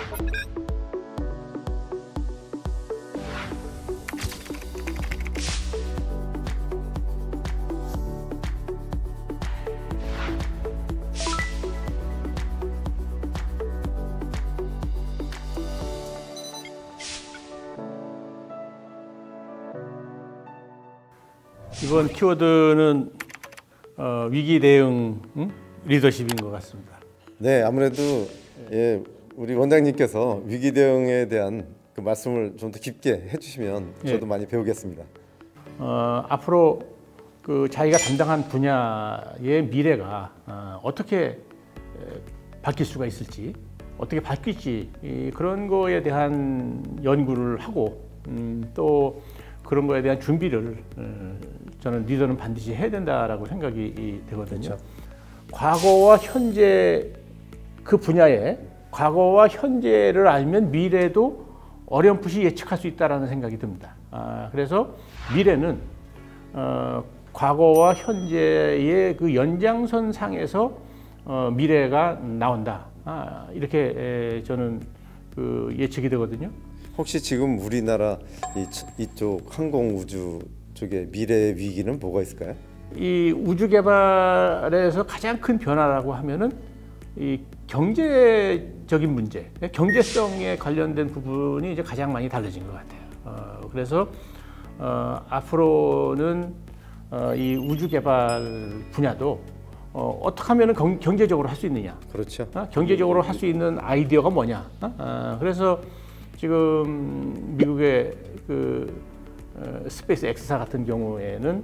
이번 키워드는 위기 대응 리더십인 것 같습니다. 네, 아무래도 예, 우리 원장님께서 위기 대응에 대한 그 말씀을 좀 더 깊게 해주시면 저도 많이 배우겠습니다. 앞으로 그 자기가 담당한 분야의 미래가 어떻게 바뀔 수가 있을지, 어떻게 바뀔지 그런 거에 대한 연구를 하고 또 그런 거에 대한 준비를 저는 리더는 반드시 해야 된다라고 생각이 되거든요. 그렇죠. 과거와 현재 그 분야에 과거와 현재를 알면 미래도 어렴풋이 예측할 수 있다라는 생각이 듭니다. 그래서 미래는 과거와 현재의 그 연장선 상에서 미래가 나온다. 이렇게 저는 그 예측이 되거든요. 혹시 지금 우리나라 이쪽 항공우주 쪽의 미래의 위기는 뭐가 있을까요? 이 우주 개발에서 가장 큰 변화라고 하면은 이 경제적인 문제, 경제성에 관련된 부분이 이제 가장 많이 달라진 것 같아요. 그래서 앞으로는 이 우주 개발 분야도 어떻게 하면은 경제적으로 할 수 있느냐? 그렇죠. 경제적으로 할 수 있는 아이디어가 뭐냐? 그래서 지금 미국의 그 스페이스 X사 같은 경우에는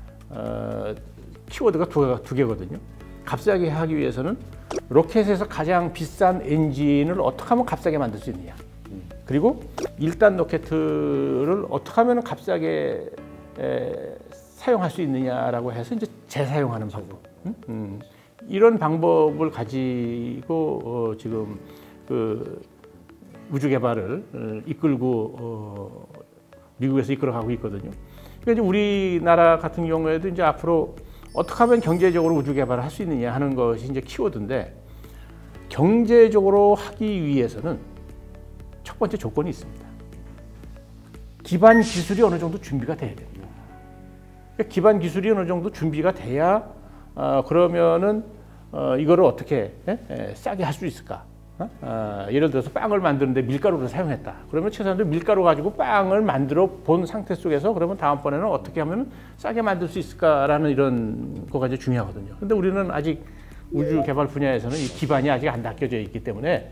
키워드가 두 개거든요. 값싸게 하기 위해서는 로켓에서 가장 비싼 엔진을 어떻게 하면 값싸게 만들 수 있느냐. 그리고 1단 로켓을 어떻게 하면 값싸게 사용할 수 있느냐라고 해서 이제 재사용하는 방법. 이런 방법을 가지고 지금 그 우주 개발을 이끌고 미국에서 이끌어가고 있거든요. 그러니까 이제 우리나라 같은 경우에도 이제 앞으로 어떻게 하면 경제적으로 우주 개발을 할 수 있느냐 하는 것이 이제 키워드인데, 경제적으로 하기 위해서는 첫 번째 조건이 있습니다. 기반 기술이 어느 정도 준비가 돼야 됩니다. 그러니까 기반 기술이 어느 정도 준비가 돼야 그러면은 이거를 어떻게 싸게 할 수 있을까? 예를 들어서 빵을 만드는데 밀가루를 사용했다. 그러면 최소한도 밀가루 가지고 빵을 만들어 본 상태 속에서 그러면 다음번에는 어떻게 하면 싸게 만들 수 있을까라는 이런 거가 이제 중요하거든요. 근데 우리는 아직 우주 개발 분야에서는 이 기반이 아직 안 닦여져 있기 때문에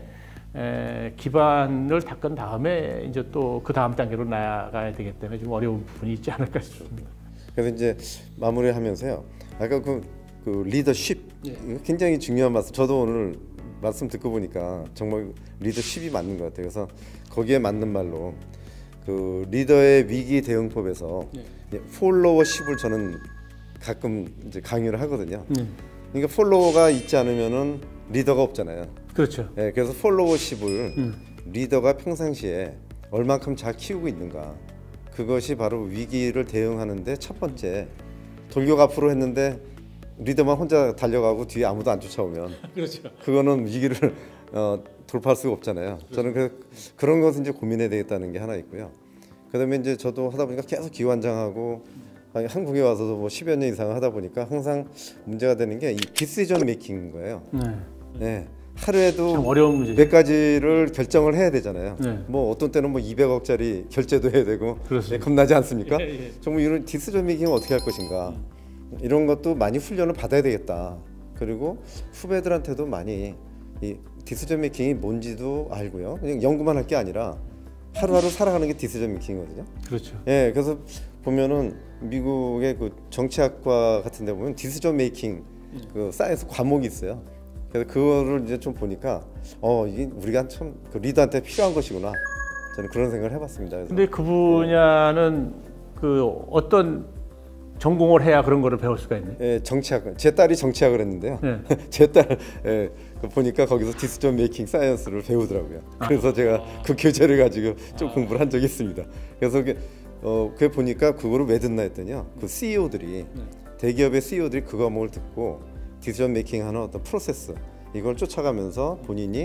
기반을 닦은 다음에 이제 또 그 다음 단계로 나아가야 되기 때문에 좀 어려운 부분이 있지 않을까 싶습니다. 그래서 이제 마무리하면서요. 아까 그 리더십 굉장히 중요한 말씀. 저도 오늘 말씀 듣고 보니까 정말 리더십이 맞는 것 같아요. 그래서 거기에 맞는 말로 그 리더의 위기 대응법에서 폴로워십을 저는 가끔 이제 강의를 하거든요. 그러니까 폴로워가 있지 않으면은 리더가 없잖아요. 그렇죠. 네, 그래서 폴로워십을 리더가 평상시에 얼만큼 잘 키우고 있는가, 그것이 바로 위기를 대응하는데 첫 번째. 돌격 앞으로 했는데 리더만 혼자 달려가고 뒤에 아무도 안 쫓아오면 그렇죠. 그거는 위기를 돌파할 수가 없잖아요. 그렇죠. 저는 그런 것을 이제 고민해야 되겠다는 게 하나 있고요. 그다음에 이제 저도 하다 보니까 계속 기관장하고 한국에 와서도 뭐 10여 년 이상 하다 보니까 항상 문제가 되는 게 이 디시전 메이킹인 거예요. 네. 하루에도 어려운 문제죠. 몇 가지를 결정을 해야 되잖아요. 네. 뭐 어떤 때는 뭐 200억짜리 결제도 해야 되고 그렇습니다. 겁나지 않습니까? 예. 정말 이런 디시전 메이킹을 어떻게 할 것인가, 이런 것도 많이 훈련을 받아야 되겠다. 그리고 후배들한테도 많이 이 디시전 메이킹이 뭔지도 알고요. 그냥 연구만 할 게 아니라 하루하루 살아가는 게 디시전 메이킹이거든요. 그렇죠. 예, 그래서 보면은 미국의 그 정치학과 같은 데 보면 디시전 메이킹 그 사이언스 과목이 있어요. 그래서 그거를 이제 좀 보니까 이게 우리가 참 그 리더한테 필요한 것이구나. 저는 그런 생각을 해봤습니다. 그래서. 근데 그 분야는 그 어떤 전공을 해야 그런 거를 배울 수가 있네. 예, 정치학. 제 딸이 정치학을 했는데요. 네. 제 딸 보니까 거기서 디시전 메이킹 사이언스를 배우더라고요. 그래서 제가 그 교재를 가지고 좀 공부를 한 적이 있습니다. 그래서 그게 보니까 그거를 왜 듣나 했더니요. 그 CEO들이 대기업의 CEO들이 그 과목을 듣고 디시전 메이킹 하는 어떤 프로세스 이걸 쫓아가면서 본인이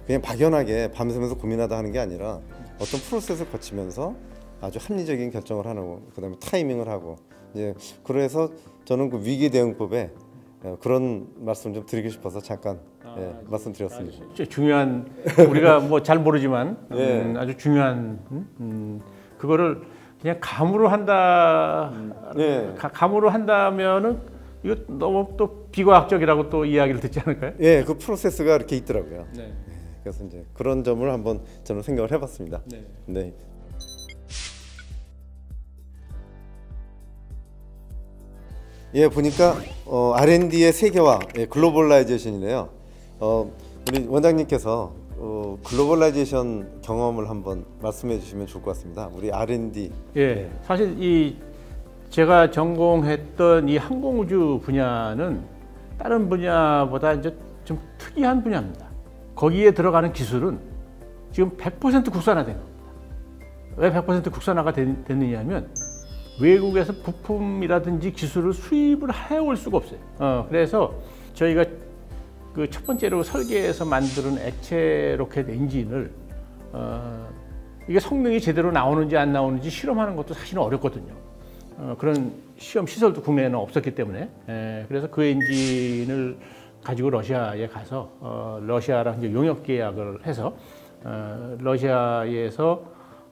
그냥 막연하게 밤새면서 고민하다 하는 게 아니라 어떤 프로세스를 거치면서 아주 합리적인 결정을 하고 그다음에 타이밍을 하고 이제 그래서 저는 그 위기 대응법에 그런 말씀 좀 드리고 싶어서 잠깐 말씀드렸습니다. 중요한 우리가 뭐 잘 모르지만 아주 중요한 그거를 그냥 감으로 한다. 감으로 한다면은 이거 너무 또 비과학적이라고 또 이야기를 듣지 않을까요? 예, 그 프로세스가 이렇게 있더라고요. 네. 그래서 이제 그런 점을 한번 저는 생각을 해봤습니다. 네. 네. 예, 보니까 R&D의 세계화, 글로벌라이제이션이네요. 우리 원장님께서 글로벌라이제이션 경험을 한번 말씀해 주시면 좋을 것 같습니다. 우리 R&D. 예, 사실 제가 전공했던 이 항공우주 분야는 다른 분야보다 이제 좀 특이한 분야입니다. 거기에 들어가는 기술은 지금 100% 국산화된 겁니다. 왜 100% 국산화가 됐느냐면 외국에서 부품이라든지 기술을 수입을 해올 수가 없어요. 그래서 저희가 그 첫 번째로 설계해서 만드는 액체 로켓 엔진을 이게 성능이 제대로 나오는지 안 나오는지 실험하는 것도 사실은 어렵거든요. 그런 시험 시설도 국내에는 없었기 때문에 그래서 그 엔진을 가지고 러시아에 가서 러시아랑 이제 용역 계약을 해서 러시아에서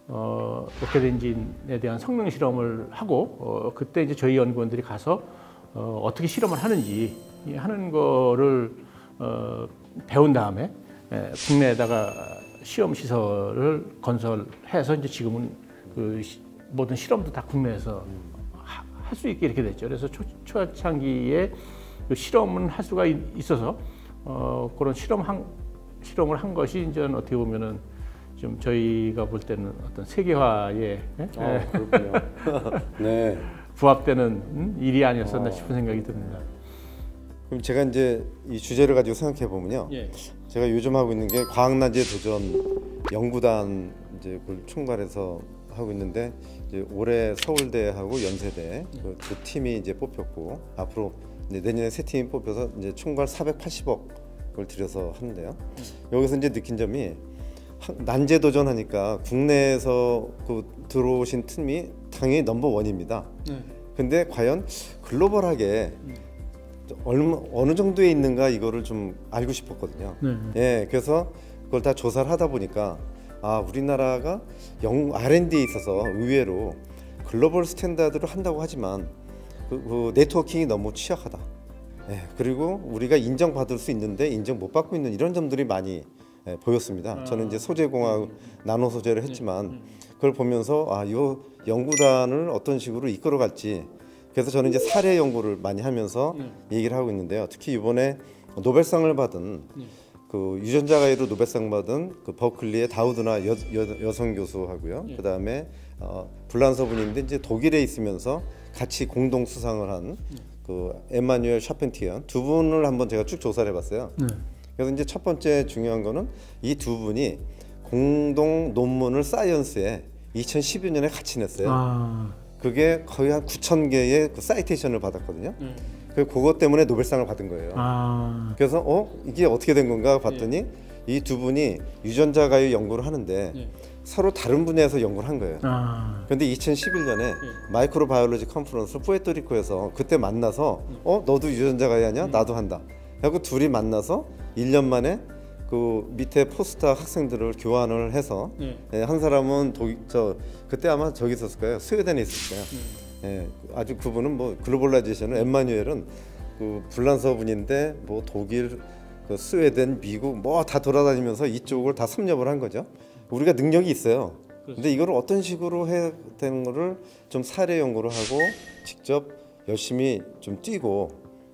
로켓 엔진에 대한 성능 실험을 하고 그때 이제 저희 연구원들이 가서 어떻게 실험을 하는지 하는 거를 배운 다음에 국내에다가 시험 시설을 건설해서 이제 지금은 그 모든 실험도 다 국내에서 할 수 있게 이렇게 됐죠. 그래서 초창기에 그 실험은 할 수가 있어서 그런 실험을 한 것이 이제 어떻게 보면은 좀 저희가 볼 때는 어떤 세계화에 그렇군요. 네. 부합되는 일이 아니었었나 싶은 생각이 듭니다. 그럼 제가 이제 이 주제를 가지고 생각해 보면요. 제가 요즘 하고 있는 게 과학난제 도전 연구단 이제 그걸 총괄해서 하고 있는데 이제 올해 서울대하고 연세대 두 팀이 이제 뽑혔고 앞으로 이제 내년에 세 팀이 뽑혀서 이제 총괄 480억을 들여서 하는데요. 여기서 이제 느낀 점이 난제 도전하니까 국내에서 그 들어오신 팀이 당연히 넘버 원입니다. 근데 과연 글로벌하게 어느 정도에 있는가 이거를 좀 알고 싶었거든요. 예, 그래서 그걸 다 조사를 하다 보니까 우리나라가 R&D에 있어서 의외로 글로벌 스탠다드를 한다고 하지만 그 네트워킹이 너무 취약하다. 예, 그리고 우리가 인정받을 수 있는데 인정 못 받고 있는 이런 점들이 많이 보였습니다. 저는 이제 소재공학 나노 소재를 했지만 그걸 보면서 이 연구단을 어떤 식으로 이끌어갈지 그래서 저는 이제 사례 연구를 많이 하면서 얘기를 하고 있는데요. 특히 이번에 노벨상을 받은 그 유전자 가해로 노벨상 받은 그 버클리의 다우드나 여성 교수하고요. 그다음에 불란서 분인데 이제 독일에 있으면서 같이 공동 수상을 한 그 에마뉴엘 샤펜티어 두 분을 한번 제가 쭉 조사를 해봤어요. 그래서 이제 첫 번째 중요한 거는 이 두 분이 공동 논문을 사이언스에 2012년에 같이 냈어요. 그게 거의 한 9,000개의 그 사이테이션을 받았거든요. 그것 때문에 노벨상을 받은 거예요. 그래서 이게 어떻게 된 건가 봤더니 이 두 분이 유전자 가해 연구를 하는데 서로 다른 분야에서 연구를 한 거예요. 그런데 2011년에 마이크로바이올로지 컨퍼런스 푸에르토리코에서 그때 만나서 너도 유전자 가해하냐? 나도 한다. 그리고 둘이 만나서 1년 만에 그 밑에 포스트학 학생들을 교환을 해서 한 사람은 그때 아마 저기 있었을 거예요. 스웨덴에 있었을 거예요. 아주 그분은 뭐 글로벌라이제이션은 엠마뉴엘은 그 불란서 분인데 뭐 독일, 그 스웨덴, 미국 뭐 다 돌아다니면서 이쪽을 다 섭렵을 한 거죠. 우리가 능력이 있어요. 근데 이거를 어떤 식으로 해야 되는 거를 좀 사례 연구를 하고 직접 열심히 좀 뛰고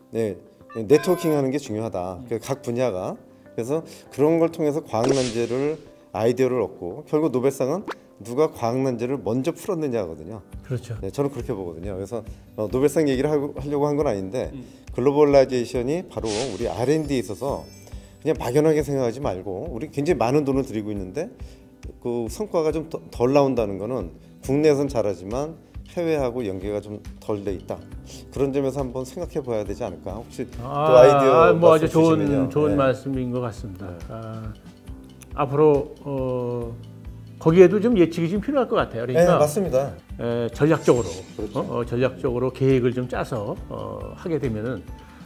네트워킹하는 게 중요하다. 각 분야가. 그래서 그런 걸 통해서 과학난제를 아이디어를 얻고 결국 노벨상은 누가 과학난제를 먼저 풀었느냐거든요. 그렇죠. 네, 저는 그렇게 보거든요. 그래서 노벨상 얘기를 하려고 한 건 아닌데 글로벌라이제이션이 바로 우리 R&D에 있어서 그냥 막연하게 생각하지 말고 우리 굉장히 많은 돈을 들이고 있는데 그 성과가 좀 덜 나온다는 거는 국내에선 잘하지만 해외하고 연계가 좀 덜 돼 있다. 그런 점에서 한번 생각해 봐야 되지 않을까. 혹시 또 아이디어 뭐 아주 좋은 말씀인 것 같습니다. 앞으로 거기에도 좀 예측이 좀 필요할 것 같아요. 네, 그러니까 맞습니다. 전략적으로 그렇죠. 전략적으로 계획을 좀 짜서 하게 되면은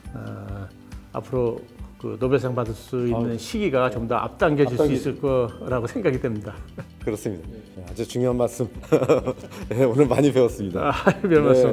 앞으로 그 노벨상 받을 수 있는 시기가 좀 더 앞당겨질 수 있을 거라고 생각이 됩니다. 그렇습니다. 네, 아주 중요한 말씀. 네, 오늘 많이 배웠습니다. 별 말씀.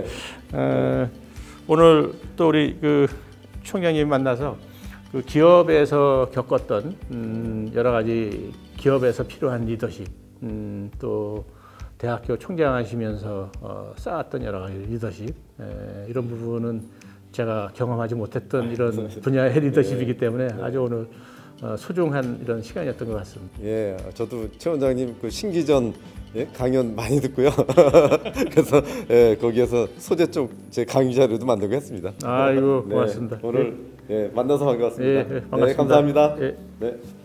오늘 또 우리 그 총장님 만나서 그 기업에서 겪었던 여러 가지 기업에서 필요한 리더십, 또 대학교 총장하시면서 쌓았던 여러 가지 리더십, 이런 부분은 제가 경험하지 못했던 이런 분야의 리더십이기 때문에 아주 오늘 소중한 이런 시간이었던 것 같습니다. 예, 저도 최 원장님 그 신기전 강연 많이 듣고요. 그래서 거기에서 소재 쪽 제 강의 자료도 만들고 했습니다. 아이고 고맙습니다. 오늘 만나서 반가웠습니다. 반갑습니다. 감사합니다. 예. 네.